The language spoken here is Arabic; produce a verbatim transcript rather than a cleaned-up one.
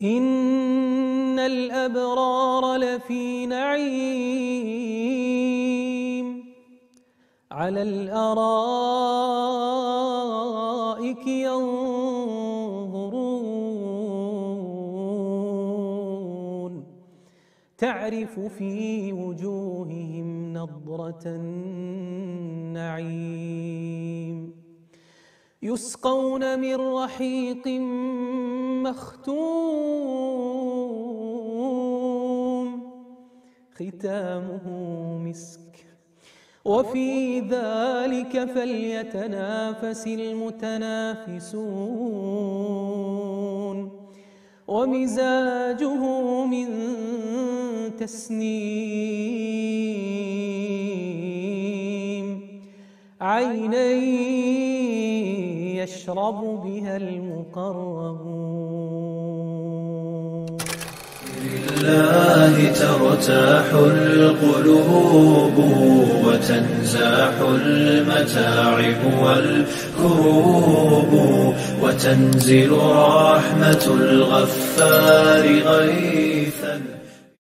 إن الأبرار لفي نعيم على الأرائك ينظرون تعرف في وجوههم نضرة النعيم يسقون من رحيق مختوم ختامه مسك وفي ذلك فليتنافس المتنافسون ومزاجه من تسنيم عينا يشرب بها المقربون لله ترتاح القلوب وتنزاح المتاعب والكروب وتنزل رحمة الغفار غيثا